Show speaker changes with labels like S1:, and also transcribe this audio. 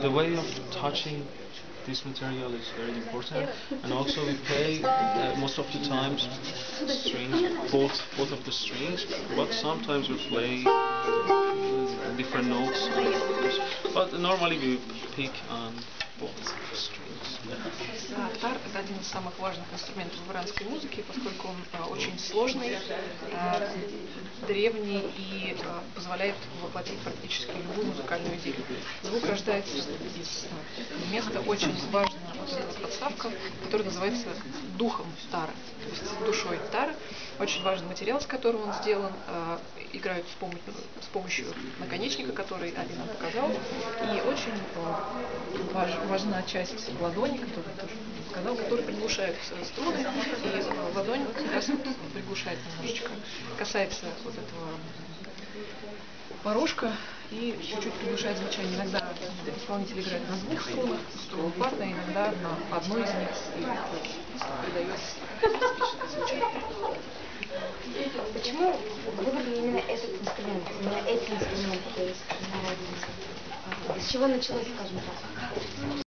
S1: the way of touching this material is very important, and also we play most of the times strings, both of the strings, but sometimes we play different notes. But normally we pick on both strings.
S2: Тар — это один из самых важных инструментов в иранской музыке, поскольку он очень сложный, древний и позволяет воплотить практически любую музыкальную идею. Звук рождается из места, очень важная вот эта вот подставка, которая называется духом тара, то есть душой тара. Очень важный материал, с которым он сделан, играют с помощью наконечника, который Алина показал, и очень важна часть ладони, которую тоже показал, который приглушает струны, и ладонь как раз вот приглушает немножечко, касается вот этого порожка и чуть-чуть приглушает звучание. Иногда исполнитель играет на двух струнах, струны парные, иногда на одной из них и придает специфическое звучание.
S3: Почему выбрали именно этот инструмент, именно эти инструменты, то есть с чего началось, скажем так?